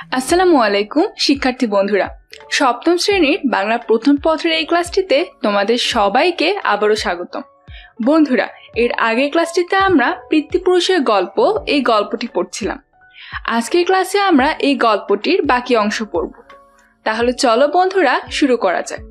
আসসালামু আলাইকুম শিক্ষার্থী বন্ধুরা, সপ্তম শ্রেণীর বাংলা প্রথম পত্রের এই ক্লাসটিতে তোমাদের সবাইকে আবারও স্বাগতম। বন্ধুরা, এর আগের ক্লাসটিতে আমরা পিতৃপুরুষের গল্প এই গল্পটি পড়ছিলাম। আজকের ক্লাসে আমরা এই গল্পটির বাকি অংশ পড়ব। তাহলে চলো বন্ধুরা, শুরু করা যাক।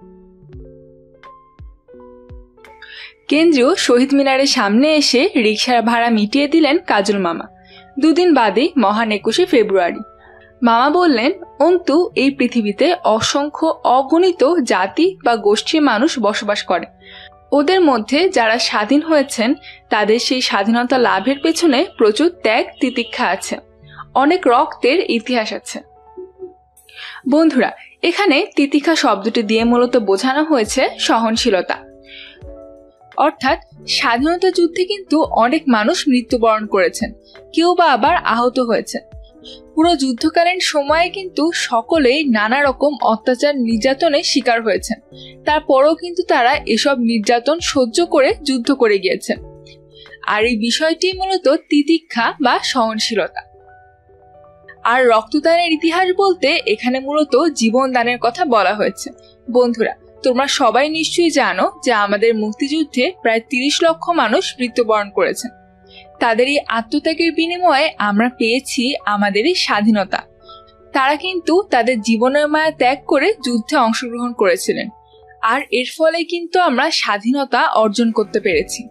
কেন্দ্রীয় শহীদ মিনারের সামনে এসে রিকশার ভাড়া মিটিয়ে দিলেন কাজল মামা। দুদিন বাদে মহান 21শে ফেব্রুয়ারি। মামা বললেন, অন্তু এই পৃথিবীতে অসংখ্য অগণিত জাতি বা গোষ্ঠীর মানুষ বসবাস করে। ওদের মধ্যে যারা স্বাধীন হয়েছেন তাদের সেই স্বাধীনতা লাভের পেছনে প্রচুর ত্যাগ তিতিক্ষা আছে, অনেক রক্তের ইতিহাস আছে। বন্ধুরা, এখানে তিতিক্ষা শব্দটি দিয়ে মূলত বোঝানো হয়েছে সহনশীলতা। অর্থাৎ স্বাধীনতা যুদ্ধে কিন্তু অনেক মানুষ মৃত্যুবরণ করেছেন, কেউ বা আবার আহত হয়েছে। পুরো যুদ্ধকালীন সময়ে কিন্তু সকলেই নানা রকম অত্যাচার নির্যাতনের শিকার হয়েছেন, তারপরেও কিন্তু তারা এসব নির্যাতন সহ্য করে যুদ্ধ করে গিয়েছেন। আর এই বিষয়টি মূলত তিতিক্ষা বা সহনশীলতা। আর রক্তদানের ইতিহাস বলতে এখানে মূলত জীবন দানের কথা বলা হয়েছে। বন্ধুরা, তোমরা সবাই নিশ্চয়ই জানো যে আমাদের মুক্তিযুদ্ধে প্রায় 30 লক্ষ মানুষ মৃত্যুবরণ করেছেন। তাদের এই আত্মত্যাগের বিনিময়ে আমরা পেয়েছি আমাদের এই স্বাধীনতা। তারা কিন্তু তাদের জীবনের মায়া ত্যাগ করে যুদ্ধে অংশগ্রহণ করেছিলেন, আর এর ফলে কিন্তু আমরা স্বাধীনতা অর্জন করতে পেরেছি।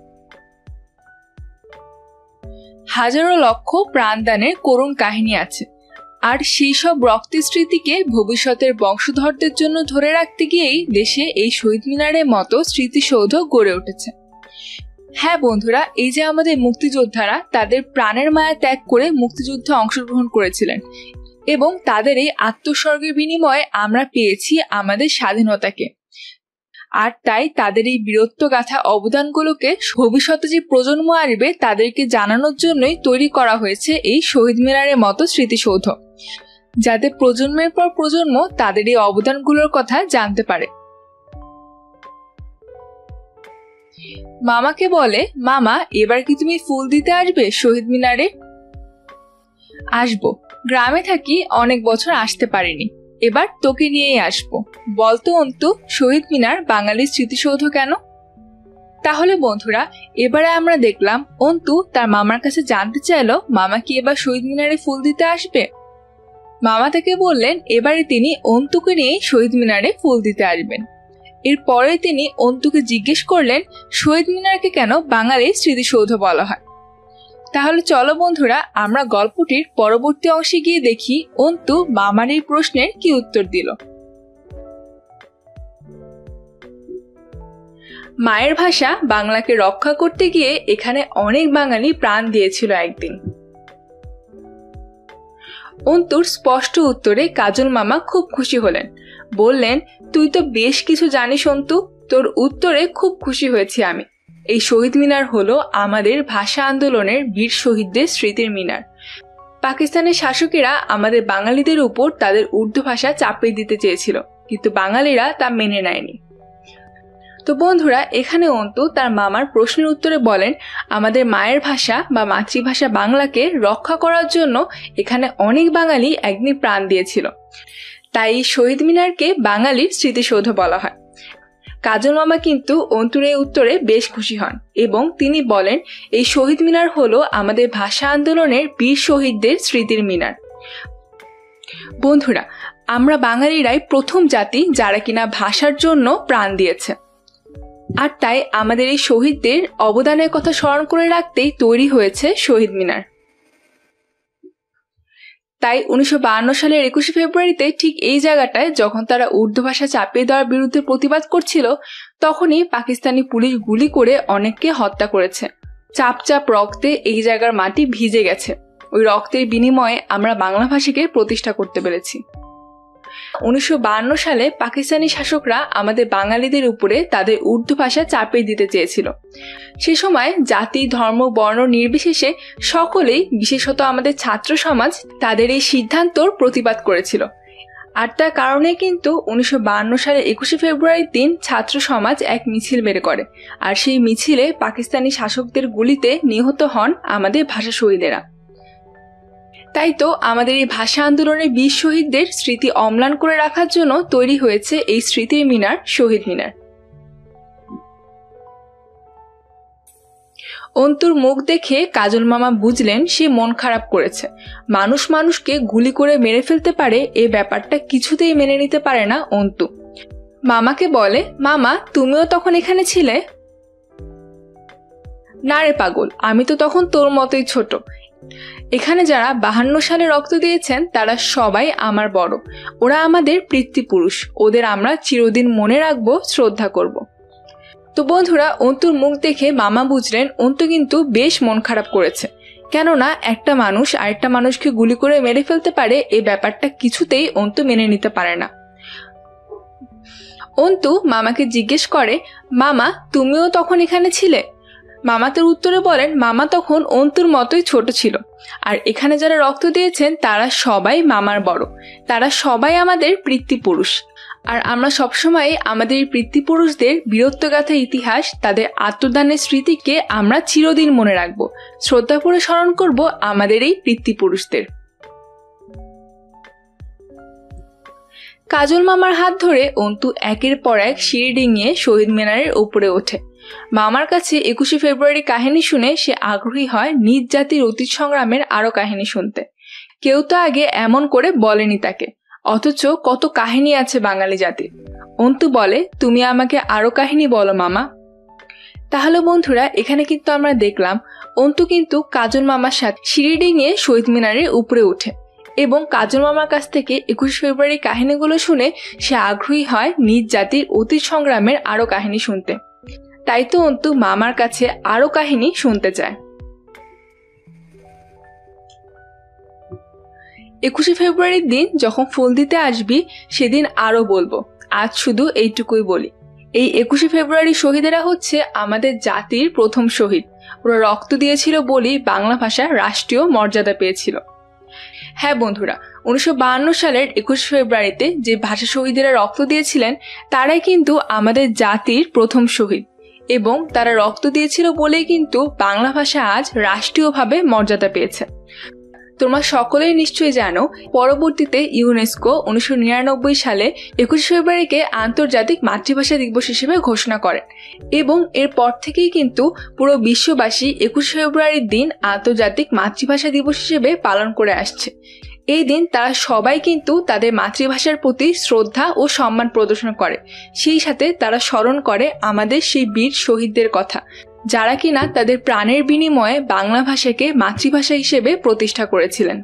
হাজারো লক্ষ প্রাণদানের করুণ কাহিনী আছে, আর সেই সব রক্তের স্মৃতিকে ভবিষ্যতের বংশধরদের জন্য ধরে রাখতে গিয়েই দেশে এই শহীদ মিনারের মতো স্মৃতিসৌধ গড়ে উঠেছে। হ্যাঁ বন্ধুরা, এই যে আমাদের মুক্তিযোদ্ধারা তাদের প্রাণের মায়া ত্যাগ করে মুক্তিযুদ্ধে অংশগ্রহণ করেছিলেন, এবং তাদের এই আত্মোৎসর্গের বিনিময়ে আমরা পেয়েছি আমাদের স্বাধীনতাকে। আর তাই তাদের এই বীরত্বগাথা অবদানগুলোকে ভবিষ্যতে যে প্রজন্ম আসবে তাদেরকে জানানোর জন্যই তৈরি করা হয়েছে এই শহীদ মিনারের মতো স্মৃতিসৌধ, যাতে প্রজন্মের পর প্রজন্ম তাদের এই অবদানগুলোর কথা জানতে পারে। মামাকে বলে, মামা এবার কি তুমি ফুল দিতে আসবে শহীদ মিনারে? আসবো, গ্রামে থাকি, অনেক বছর আসতে পারিনি, এবার তোকে নিয়েই আসবো। বলতো অন্তু, শহীদ মিনার বাঙালির স্মৃতিসৌধ কেন? তাহলে বন্ধুরা, এবারে আমরা দেখলাম অন্তু তার মামার কাছে জানতে চাইলো মামা কি এবার শহীদ মিনারে ফুল দিতে আসবে। মামা তাকে বললেন এবারে তিনি অন্তুকে নিয়ে শহীদ মিনারে ফুল দিতে আসবেন। এরপরে তিনি অন্তুকে জিজ্ঞেস করলেন শহীদ মিনারকে কেন বাঙালির স্মৃতিসৌধ বলা হয়। তাহলে চলো বন্ধুরা, আমরা গল্পটির পরবর্তী অংশে গিয়ে দেখি অন্তু মামার এই প্রশ্নের কি উত্তর দিল। মায়ের ভাষা বাংলাকে রক্ষা করতে গিয়ে এখানে অনেক বাঙালি প্রাণ দিয়েছিল একদিন। অন্তুর স্পষ্ট উত্তরে কাজল মামা খুব খুশি হলেন। বললেন, তুই তো বেশ কিছু জানিস অন্তু, তোর উত্তরে খুব খুশি হয়েছি আমি। এই শহীদ মিনার হলো আমাদের ভাষা আন্দোলনের বীর শহীদদের স্মৃতির মিনার। পাকিস্তানের শাসকেরা আমাদের বাঙালিদের উপর তাদের উর্দু ভাষা চাপিয়ে দিতে চেয়েছিল, কিন্তু বাঙালিরা তা মেনে নেয়নি। তো বন্ধুরা, এখানে অন্তু তার মামার প্রশ্নের উত্তরে বলেন, আমাদের মায়ের ভাষা বা মাতৃভাষা বাংলাকে রক্ষা করার জন্য এখানে অনেক বাঙালি একদিন প্রাণ দিয়েছিল, তাই শহীদ মিনারকে বাঙালির স্মৃতিসৌধ বলা হয়। কাজল মামা কিন্তু অন্তুর এই উত্তরে বেশ খুশি হন এবং তিনি বলেন, এই শহীদ মিনার হলো আমাদের ভাষা আন্দোলনের বীর শহীদদের স্মৃতির মিনার। বন্ধুরা, আমরা বাঙালিরাই প্রথম জাতি যারা কিনা ভাষার জন্য প্রাণ দিয়েছে, আর তাই আমাদের এই শহীদদের অবদানের কথা স্মরণ করে রাখতেই তৈরি হয়েছে শহীদ মিনার। তাই 1952 সালের 21শে ফেব্রুয়ারিতে ঠিক এই জায়গাটায় যখন তারা উর্দু ভাষা চাপিয়ে দেওয়ার বিরুদ্ধে প্রতিবাদ করছিল, তখনই পাকিস্তানি পুলিশ গুলি করে অনেককে হত্যা করেছে। চাপ চাপ রক্তে এই জায়গার মাটি ভিজে গেছে। ওই রক্তের বিনিময়ে আমরা বাংলা ভাষাকে প্রতিষ্ঠা করতে পেরেছি। 1952 সালে পাকিস্তানি শাসকরা আমাদের বাঙালিদের উপরে তাদের উর্দু ভাষা চাপিয়ে দিতে চেয়েছিল। সে সময় জাতি, ধর্ম, বর্ণ নির্বিশেষে সকলেই, বিশেষত আমাদের ছাত্র সমাজ, তাদের এই সিদ্ধান্তর প্রতিবাদ করেছিল। আর তার কারণে কিন্তু 1952 সালে 21শে ফেব্রুয়ারির দিন ছাত্র সমাজ এক মিছিল বের করে, আর সেই মিছিলে পাকিস্তানি শাসকদের গুলিতে নিহত হন আমাদের ভাষা শহীদেরা। তাই তো আমাদের এই ভাষা আন্দোলনের বীর শহীদদের স্মৃতি অম্লান করে রাখার জন্য তৈরি হয়েছে এই স্মৃতির মিনার, শহীদ মিনার। অন্তুর মুখ দেখে কাজল মামা বুঝলেন সে মন খারাপ করেছে। মানুষ মানুষকে গুলি করে মেরে ফেলতে পারে, এ ব্যাপারটা কিছুতেই মেনে নিতে পারে না অন্তু। মামাকে বলে, মামা তুমিও তখন এখানে ছিলে? না রে পাগল, আমি তো তখন তোর মতোই ছোট। এখানে যারা 52 সালে রক্ত দিয়েছেন তারা সবাই আমার বড়, ওরা আমাদের পিতৃপুরুষ, ওদের আমরা চিরদিন মনে রাখবো, শ্রদ্ধা করব। তো বন্ধুরা, অন্তুর মুখ দেখে মামা বুঝলেন অন্তু কিন্তু বেশ মন খারাপ করেছে, কেননা একটা মানুষ আরেকটা মানুষকে গুলি করে মেরে ফেলতে পারে, এই ব্যাপারটা কিছুতেই অন্তু মেনে নিতে পারে না। অন্তু মামাকে জিজ্ঞেস করে, মামা তুমিও তখন এখানে ছিলে? মামা তার উত্তরে বলেন, মামা তখন অন্তুর মতোই ছোট ছিল, আর এখানে যারা রক্ত দিয়েছেন তারা সবাই মামার বড়, তারা সবাই আমাদের পিতৃপুরুষ। আর আমরা সবসময় আমাদের এই পিতৃপুরুষদের বীরত্বগাথা ইতিহাস, তাদের আত্মদানের স্মৃতিকে আমরা চিরদিন মনে রাখবো, শ্রদ্ধা করে স্মরণ করব আমাদের এই পিতৃপুরুষদের। কাজল মামার হাত ধরে অন্তু একের পর এক সিঁড়ি ডিঙিয়ে শহীদ মিনারের উপরে ওঠে। মামার কাছে 21শে ফেব্রুয়ারি কাহিনী শুনে সে আগ্রহী হয় নিজ জাতির অতীত সংগ্রামের আরো কাহিনী শুনতে। কেউ তো আগে এমন করে বলেনি তাকে, অথচ কত কাহিনী আছে বাঙালি জাতির। অন্তু বলে, তুমি আমাকে আরো কাহিনী বলো মামা। তাহলে বন্ধুরা, এখানে কিন্তু আমরা দেখলাম অন্তু কিন্তু কাজল মামার সাথে সিঁড়ি ডিঙিয়ে শহীদ মিনারের উপরে ওঠে এবং কাজল মামার কাছ থেকে 21শে ফেব্রুয়ারি কাহিনীগুলো শুনে সে আগ্রহী হয় নিজ জাতির অতীত সংগ্রামের আরো কাহিনী শুনতে। তাই তো অন্তু মামার কাছে আরো কাহিনী শুনতে চায়। 21শে ফেব্রুয়ারির দিন যখন ফুল দিতে আসবি সেদিন আরো বলবো, আজ শুধু এইটুকুই বলি। এই 21শে ফেব্রুয়ারি শহীদেরা হচ্ছে আমাদের জাতির প্রথম শহীদ, ওরা রক্ত দিয়েছিল বলেই বাংলা ভাষা রাষ্ট্রীয় মর্যাদা পেয়েছিল। হ্যাঁ বন্ধুরা, 1952 সালের 21শে ফেব্রুয়ারিতে যে ভাষা শহীদেরা রক্ত দিয়েছিলেন তারাই কিন্তু আমাদের জাতির প্রথম শহীদ, এবং তারা রক্ত দিয়েছিল বলেই কিন্তু বাংলা ভাষা আজ রাষ্ট্রীয়ভাবে মর্যাদা পেয়েছে। তোমরা সকলেই নিশ্চয়ই জানো, পরবর্তীতে ইউনেস্কো 1999 সালে 21শে ফেব্রুয়ারিকে আন্তর্জাতিক মাতৃভাষা দিবস হিসেবে ঘোষণা করেন, এবং এরপর থেকেই কিন্তু পুরো বিশ্ববাসী 21শে ফেব্রুয়ারির দিন আন্তর্জাতিক মাতৃভাষা দিবস হিসেবে পালন করে আসছে। এই দিন তারা সবাই কিন্তু তাদের মাতৃভাষার প্রতি শ্রদ্ধা ও সম্মান প্রদর্শন করে, সেই সাথে তারা স্মরণ করে আমাদের সেই বীর শহীদদের কথা, যারা কিনা তাদের প্রাণের বিনিময়ে বাংলা ভাষাকে মাতৃভাষা হিসেবে প্রতিষ্ঠা করেছিলেন।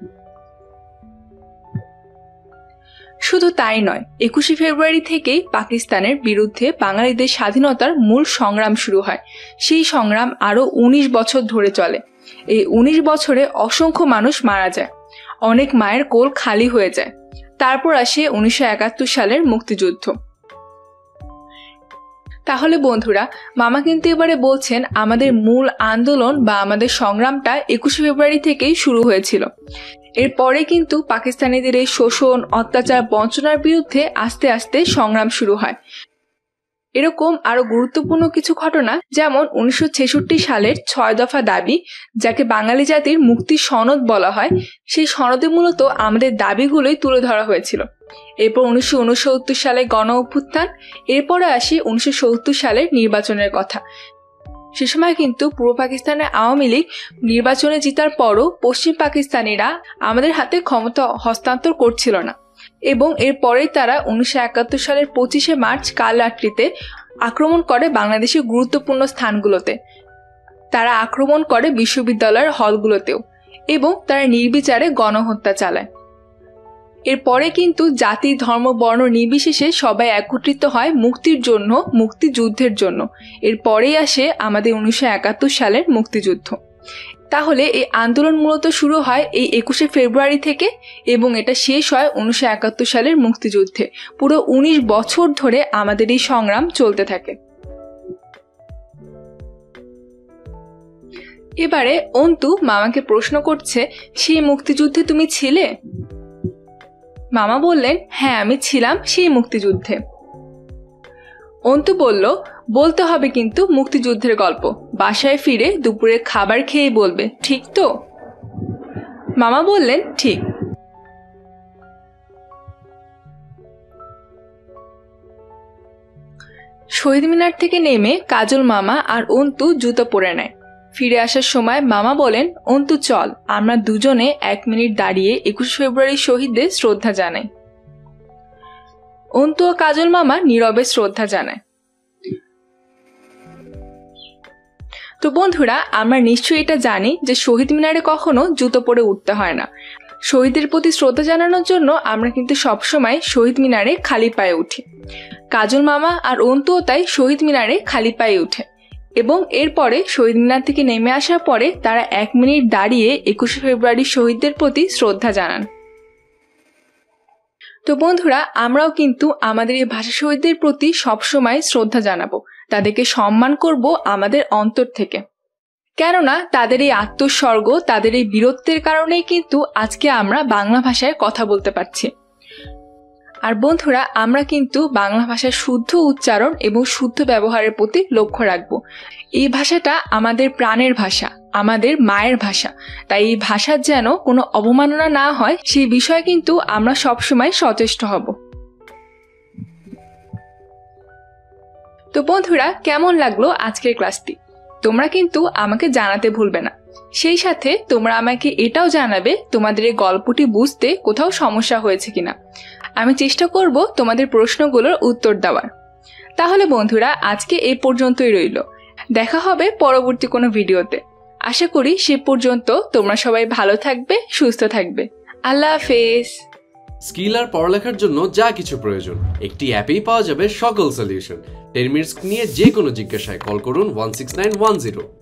শুধু তাই নয়, 21শে ফেব্রুয়ারি থেকেই পাকিস্তানের বিরুদ্ধে বাঙালিদের স্বাধীনতার মূল সংগ্রাম শুরু হয়। সেই সংগ্রাম আরো 19 বছর ধরে চলে। এই 19 বছরে অসংখ্য মানুষ মারা যায়, অনেক মায়ের কোল খালি হয়ে যায়। তারপর আসে 1971 সালের মুক্তিযুদ্ধ। তাহলে বন্ধুরা, মামা কিন্তু এবারে বলছেন আমাদের মূল আন্দোলন বা আমাদের সংগ্রামটা 21শে ফেব্রুয়ারি থেকেই শুরু হয়েছিল। এরপরে কিন্তু পাকিস্তানিদের এই শোষণ, অত্যাচার, বঞ্চনার বিরুদ্ধে আস্তে আস্তে সংগ্রাম শুরু হয়। এরকম আরো গুরুত্বপূর্ণ কিছু ঘটনা, যেমন 1966 সালের 6 দফা দাবি, যাকে বাঙালি জাতির মুক্তির সনদ বলা হয়, সেই সনদে মূলত আমাদের দাবিগুলোই তুলে ধরা হয়েছিল। এরপর 1969 সালে গণ অভ্যুত্থান, এরপরে আসি 1970 সালের নির্বাচনের কথা। সে সময় কিন্তু পূর্ব পাকিস্তানের আওয়ামী লীগ নির্বাচনে জিতার পরও পশ্চিম পাকিস্তানিরা আমাদের হাতে ক্ষমতা হস্তান্তর করছিল না, এবং এরপরেই তারা 1971 সালের 25শে মার্চ কাল রাত্রিতে আক্রমণ করে বাংলাদেশের গুরুত্বপূর্ণ স্থানগুলোতে। তারা আক্রমণ করে বিশ্ববিদ্যালয়ের হলগুলোতেও, এবং তারা নির্বিচারে গণহত্যা চালায়। এরপরে কিন্তু জাতি, ধর্ম, বর্ণ নির্বিশেষে সবাই একত্রিত হয় মুক্তির জন্য, মুক্তিযুদ্ধের জন্য। এরপরেই আসে আমাদের 1971 সালের মুক্তিযুদ্ধ। তাহলে এই আন্দোলন মূলত শুরু হয় এই 21শে ফেব্রুয়ারি থেকে, এবং এটা শেষ হয় 1971 সালের মুক্তিযুদ্ধে। পুরো 19 বছর ধরে আমাদের এই সংগ্রাম চলতে থাকে। এবারে অন্তু মামাকে প্রশ্ন করছে, সেই মুক্তিযুদ্ধে তুমি ছিলে? মামা বললেন, হ্যাঁ আমি ছিলাম সেই মুক্তিযুদ্ধে। অন্তু বলল, বলতে হবে কিন্তু মুক্তিযুদ্ধের গল্প, বাসায় ফিরে দুপুরে খাবার খেয়ে বলবে, ঠিক তো? মামা বললেন, ঠিক। শহীদ মিনার থেকে নেমে কাজল মামা আর অন্তু জুতো পরে নেয়। ফিরে আসার সময় মামা বলেন, অন্তু চল, আমরা দুজনে 1 মিনিট দাঁড়িয়ে 21 ফেব্রুয়ারি শহীদদের শ্রদ্ধা জানাই। অন্তু ও কাজল মামা নীরবে শ্রদ্ধা জানায়। তো বন্ধুরা, আমরা নিশ্চয়ই এটা জানি যে শহীদ মিনারে কখনো জুতো পরে উঠতে হয় না। শহীদদের প্রতি শ্রদ্ধা জানানোর জন্য আমরা কিন্তু সবসময় শহীদ মিনারে খালি পায়ে উঠি। কাজল মামা আর অন্তুও তাই শহীদ মিনারে খালি পায়ে উঠে এবং এরপরে শহীদ মিনার থেকে নেমে আসার পরে তারা 1 মিনিট দাঁড়িয়ে 21 ফেব্রুয়ারি শহীদদের প্রতি শ্রদ্ধা জানান। তো বন্ধুরা, আমরাও কিন্তু আমাদের এই ভাষা শহীদদের প্রতি সবসময় শ্রদ্ধা জানাবো, তাদেরকে সম্মান করব আমাদের অন্তর থেকে। কেননা তাদের এই আত্মোৎসর্গ, তাদের এই বীরত্বের কারণেই কিন্তু আজকে আমরা বাংলা ভাষায় কথা বলতে পারছি। আর বন্ধুরা, আমরা কিন্তু বাংলা ভাষার শুদ্ধ উচ্চারণ এবং শুদ্ধ ব্যবহারের প্রতি লক্ষ্য রাখবো। এই ভাষাটা আমাদের প্রাণের ভাষা, আমাদের মায়ের ভাষা, তাই এই ভাষার যেন কোনো অবমাননা না হয় সেই বিষয়ে কিন্তু আমরা সবসময় সচেষ্ট হব। তো বন্ধুরা, কেমন লাগলো আজকের ক্লাসটি? তোমরা কিন্তু আমাকে জানাতে ভুলবে না। সেই সাথে তোমরা আমাকে এটাও জানাবে তোমাদের এই গল্পটি বুঝতে কোথাও সমস্যা হয়েছে কিনা। আমি চেষ্টা করব তোমাদের প্রশ্নগুলোর উত্তর দেওয়ার। তাহলে বন্ধুরা, আজকে এই পর্যন্তই রইল। দেখা হবে পরবর্তী কোনো ভিডিওতে। আশা করি সে পর্যন্ত তোমরা সবাই ভালো থাকবে, সুস্থ থাকবে। আল্লাহ হাফেজ। স্কিল আর পড়ালেখার জন্য যা কিছু প্রয়োজন একটি অ্যাপেই পাওয়া যাবে সকল সলিউশন। 10 মিনিটস নিয়ে যে কোনো জিজ্ঞাসায় কল করুন 16910।